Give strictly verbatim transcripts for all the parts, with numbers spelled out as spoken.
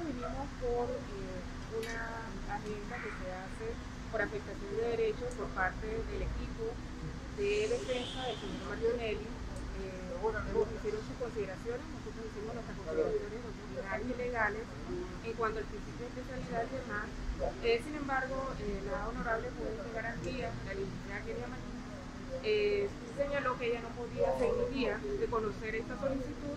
vinimos por eh, una agenda que se hace por afectación de derechos por parte del equipo de defensa del señor Martinelli. Eh, hicieron sus consideraciones, nosotros hicimos nuestras consideraciones doctrinales y legales en cuanto al principio de especialidad y demás. Eh, sin embargo, eh, la honorable juez de garantía, la licenciada Kenia Marín, eh, señaló que ella no podía se inhibía de conocer esta solicitud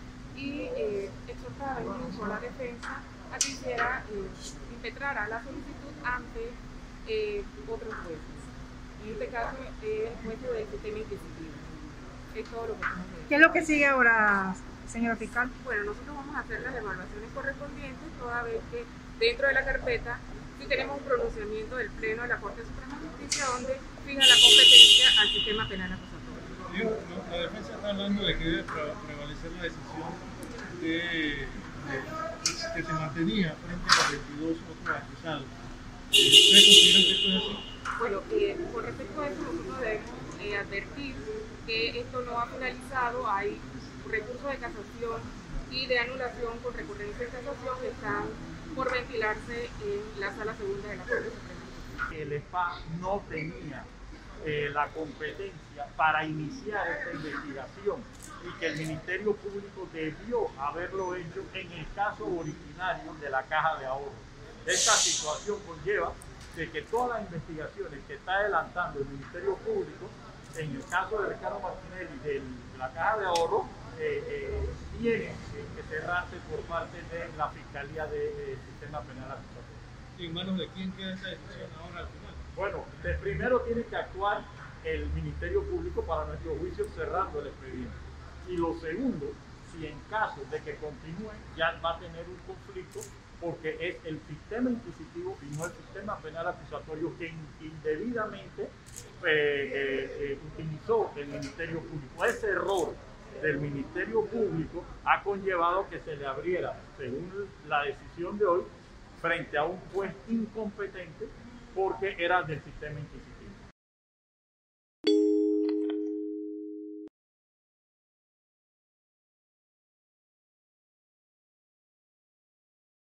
y eh, exhortaba incluso a la defensa a que hiciera, eh, impetrara la solicitud ante eh, otros jueces. En este caso, eh, el juez del sistema inquisitivo. Es todo lo que tenemos que decir. ¿Qué es lo que sigue ahora, señora fiscal? Bueno, nosotros vamos a hacer las evaluaciones correspondientes, toda vez que dentro de la carpeta sí tenemos un pronunciamiento del Pleno de la Corte Suprema de Justicia donde fija la competencia al sistema penal acusatorio. La defensa está hablando de que debe prevalecer la decisión de, de, que se mantenía frente a los veintidós otros acusados. ¿Ustedes consideran que esto es así? Bueno, eh, con respecto a eso nosotros debemos eh, advertir que esto no ha finalizado, hay recursos de casación y de anulación con recurrencia de casación que están por ventilarse en la sala segunda de la Corte Suprema. El E S P A no tenía eh, la competencia para iniciar esta investigación y que el Ministerio Público debió haberlo hecho en el caso originario de la Caja de Ahorro. Esta situación conlleva de que todas las investigaciones que está adelantando el Ministerio Público, en el caso de Ricardo Martinelli de la Caja de Ahorro, eh, eh, tienen eh, que cerrarse por parte de la Fiscalía del de, Sistema Penal Acusatorio. ¿Y en manos de quién queda esa decisión ahora al final? Bueno, de primero tiene que actuar el Ministerio Público para nuestro juicio cerrando el expediente. Y lo segundo, si en caso de que continúe, ya va a tener un conflicto porque es el sistema inquisitivo y no el sistema penal acusatorio que indebidamente eh, eh, eh, utilizó el Ministerio Público. Ese error del Ministerio Público ha conllevado que se le abriera, según la decisión de hoy, frente a un juez incompetente porque era del sistema inquisitivo.